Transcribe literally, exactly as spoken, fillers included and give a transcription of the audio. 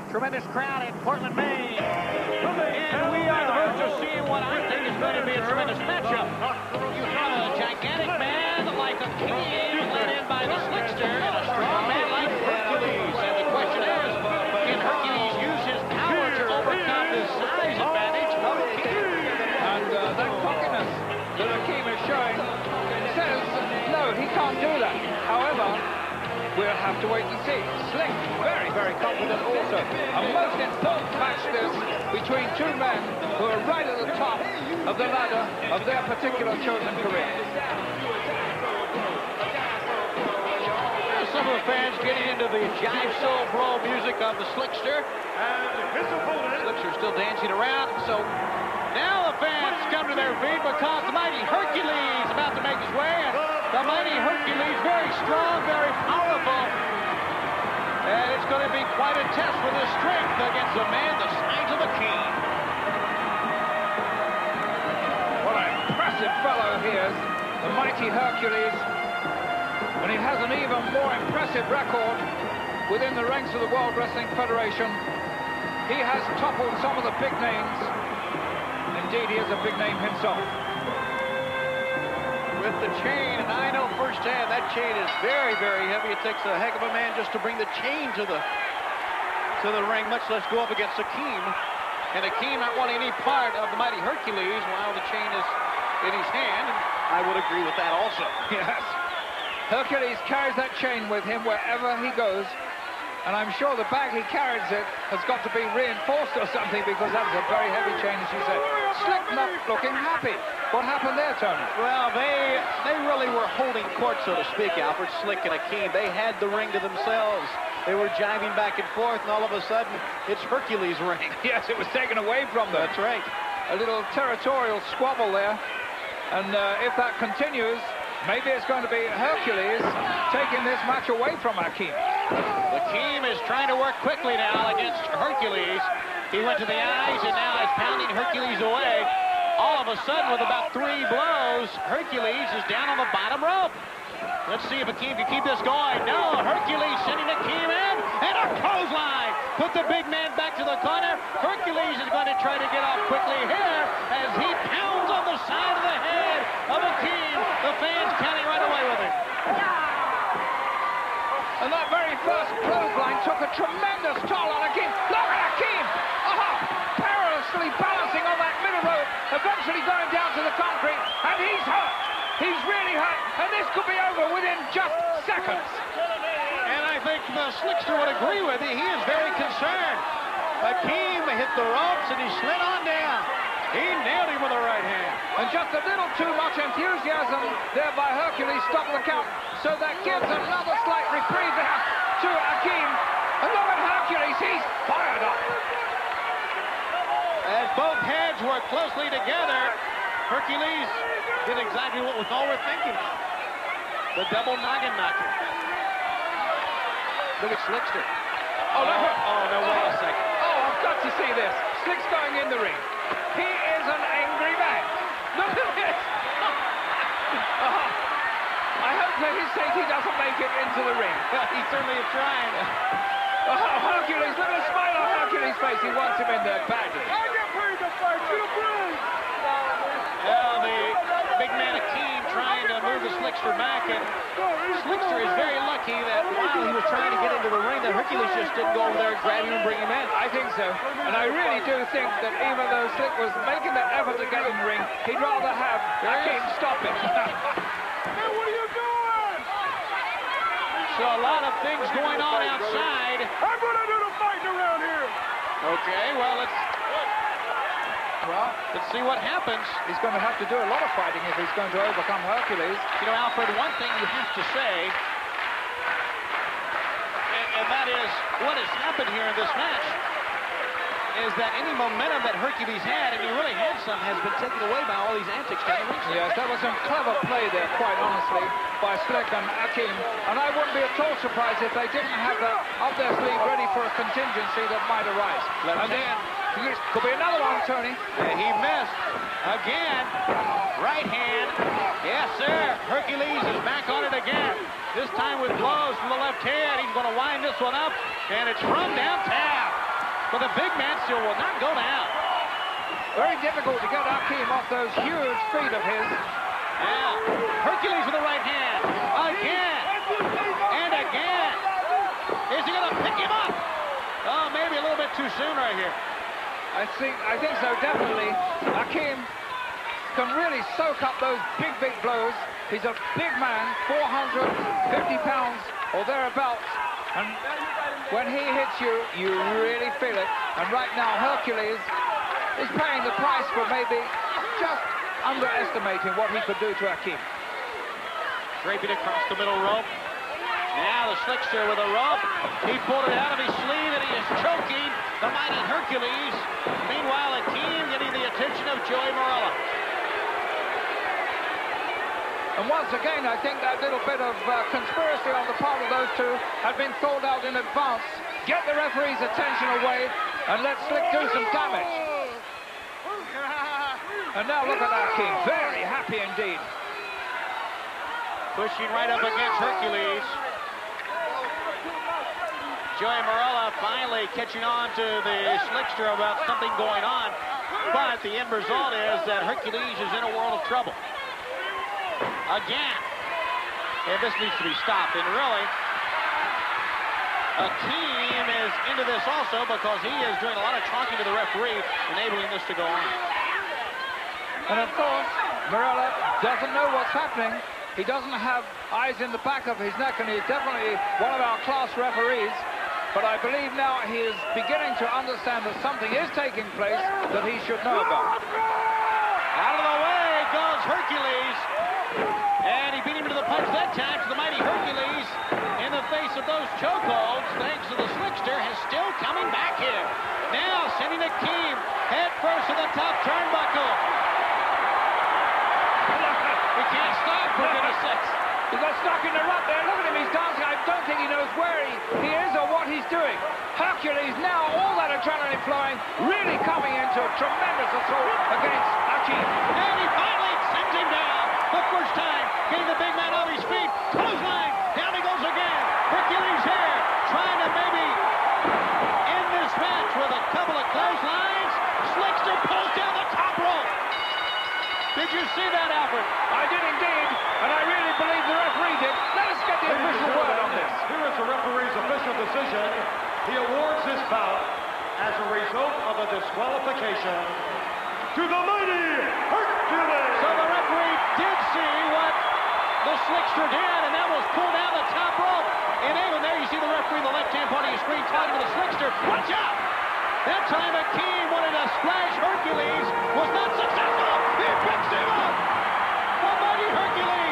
tremendous crowd in Portland, Maine. And we are on the verge of seeing what I think is going to be a tremendous matchup. You have a gigantic man like a king led in by the Slickster and a strong man like Hercules. And the question is, can Hercules use his power to overcome this size advantage of Akeem? And uh, that cockiness that Akeem is showing says, no, he can't do that. However, we'll have to wait and see. Slick, very, very confident also. A most important match this between two men who are right at the top of the ladder of their particular chosen career. Some of the fans getting into the jive soul bro music of the Slickster. Slickster still dancing around, so now the fans come to their feet because the mighty Hercules is about to make his way. And the mighty Hercules, very strong, very powerful. And it's going to be quite a test for his strength against a man the size of Akeem. What an impressive fellow he is, the mighty Hercules. And he has an even more impressive record within the ranks of the World Wrestling Federation. He has toppled some of the big names. Indeed, he is a big name himself. With the chain, and I know firsthand that chain is very, very heavy. It takes a heck of a man just to bring the chain to the to the ring, much less go up against Akeem. And Akeem not wanting any part of the mighty Hercules while the chain is in his hand. And I would agree with that also. Yes. Hercules carries that chain with him wherever he goes. And I'm sure the bag he carries it has got to be reinforced or something, because that's a very heavy chain, as you said. Slick not looking happy. What happened there, Tony? Well, they they really were holding court, so to speak, Alfred. Slick and Akeem. They had the ring to themselves. They were jiving back and forth, and all of a sudden, it's Hercules' ring. Yes, it was taken away from them. That's right. A little territorial squabble there. And uh, if that continues, maybe it's going to be Hercules taking this match away from Akeem. Akeem is trying to work quickly now against Hercules. He went to the eyes and now is pounding Hercules away. All of a sudden, with about three blows, Hercules is down on the bottom rope. Let's see if Akeem can keep this going. No, Hercules sending Akeem in, and a clothesline. Put the big man back to the corner. Hercules is going to try to get off quickly here as he pounds on the side of the head of Akeem. The fans counting right away with him. And that very first clothesline took a tremendous toll on Akeem. Look at Akeem! Oh, perilously balancing on that middle rope, eventually going down to the concrete, and he's hurt. He's really hurt, and this could be over within just seconds. And I think the Slickster would agree with you. He is very concerned. Akeem hit the ropes, and he slid on down. He nailed him with a right hand. And just a little too much enthusiasm there by Hercules stopped the count. So that gives another slight reprieve there to Akeem. And look at Hercules, he's fired up. As both heads work closely together, Hercules did exactly what we all were thinking. The double noggin knocker. Look at Slickster. Oh, look at, oh, no, wait a second. Oh, I've got to see this. Slick's going in the ring. He is an angry man. Look at this. Oh, I hope for his sake he doesn't make it into the ring. He certainly is trying. Oh, Hercules, look at the smile on Hercules' face. He wants him in there badly. I get paid to fight you, please. Well, the big man Akeem trying to move the Slickster back, and Slickster is very lucky that while he was trying to get into the ring, that Hercules just didn't go over there and grab him and bring him in. I think so. And I really do think that even though Slick was making that effort to get in the ring, he'd rather have Akeem stop him. Hey, what are you doing? So a lot of things going on outside. I'm gonna do the fighting around here. Okay, well, let's... Well, let's see what happens. He's going to have to do a lot of fighting if he's going to overcome Hercules. You know, Alfred, one thing you have to say, and, and that is what has happened here in this match, is that any momentum that Hercules had, and he really had some, has been taken away by all these antics down the ring. Yes, that was some clever play there, quite honestly, by Slick and Akeem. And I wouldn't be at all surprised if they didn't have that up their sleeve ready for a contingency that might arise. Left and hand. Then, could be another one, Tony. And he missed. Again. Right hand. Yes, sir. Hercules is back on it again. This time with blows from the left hand. He's going to wind this one up. And it's from downtown. but the big man still will not go down. Very difficult to get Hakeem off those huge feet of his. Yeah. Hercules with the right hand. Again. And again. Is he going to pick him up? Oh, maybe a little bit too soon right here. I think, I think so, definitely. Hakeem can really soak up those big, big blows. He's a big man, four hundred fifty pounds or thereabouts. And when he hits you, you really feel it. And right now, Hercules is paying the price for maybe just underestimating what he could do to Hakeem. Draping across the middle rope. Now the Slickster with a rope. He pulled it out of his sleeve and he is choking the mighty Hercules. Meanwhile, Hakeem getting the attention of Joey Marella. And once again, I think that little bit of uh, conspiracy on the part of those two had been thought out in advance. Get the referee's attention away and let Slick do some damage. And now look at Hakeem, very happy indeed. Pushing right up against Hercules. Joey Marella finally catching on to the Slickster about something going on. But the end result is that Hercules is in a world of trouble. Again. And this needs to be stopped. And really, Hakeem is into this also because he is doing a lot of talking to the referee, enabling this to go on. And of course, Marella doesn't know what's happening. He doesn't have eyes in the back of his neck, and he's definitely one of our class referees. But I believe now he is beginning to understand that something is taking place that he should know about. Out of the way goes Hercules. And he beat him to the punch that time. So the mighty Hercules, in the face of those chokeholds, thanks to the Slickster, is still coming back here. Now sending Hakeem head first to the top turnbuckle. We can't stop, for goodness sakes. He got stuck in the rut there. Look at him, he's dancing. I don't think he knows where he, he is or what he's doing. Hercules now, all that adrenaline flowing, really coming into a tremendous assault against Hakeem. And he finally sends him down. The first time, getting the big man off his feet. Clothesline, down he goes again. Hercules here, trying to maybe end this match with a couple of clotheslines. Slickster pulls down the top rope. Did you see that, Alfred? I did indeed, and I really believe the referee did. Let us get the official word on this. Here is the referee's official decision. He awards this bout as a result of a disqualification to the mighty Hercules. So the referee did see what the Slickster did, and that was pull down the top rope. And even there, you see the referee in the left-hand part of your screen talking to the Slickster. Watch out! That time Hakeem wanted to splash Hercules, was not successful. He picks him up. The mighty Hercules